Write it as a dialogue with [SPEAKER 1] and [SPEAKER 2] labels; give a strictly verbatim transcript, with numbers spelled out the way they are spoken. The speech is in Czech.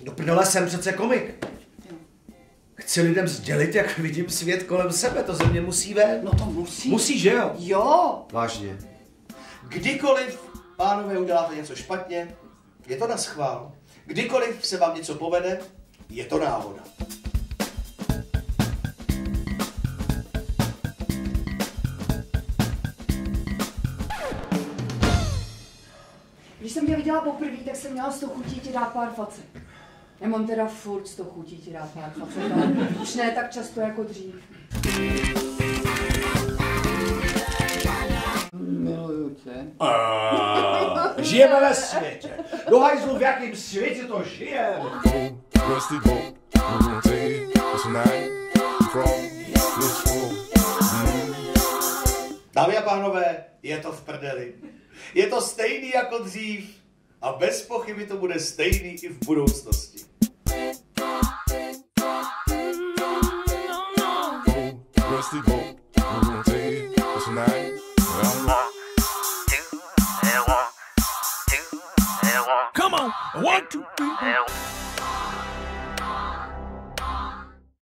[SPEAKER 1] Do prdele, jsem přece komik. Chci lidem sdělit, jak vidím svět kolem sebe, to ze mě musí ven.
[SPEAKER 2] No to musí.
[SPEAKER 1] Musí, že jo?
[SPEAKER 2] Jo.
[SPEAKER 1] Vážně.
[SPEAKER 3] Kdykoliv, pánové, uděláte něco špatně, je to naschvál. Kdykoliv se vám něco povede, je to náhoda.
[SPEAKER 2] Když jsem tě viděla poprvé, tak jsem měla z toho chutí ti dát pár facek. Já mám teda furt z toho chutí ti dát pár facek, ale už ne tak často jako dřív. Miluju tě.
[SPEAKER 1] A, žijeme ve světě. Do hajzlu, v jakém světě to žijeme.
[SPEAKER 3] Dámy a pánové, je to v prdeli. Je to stejný jako dřív a bez pochyby to bude stejný i v budoucnosti.
[SPEAKER 4] Come on, one, two, three.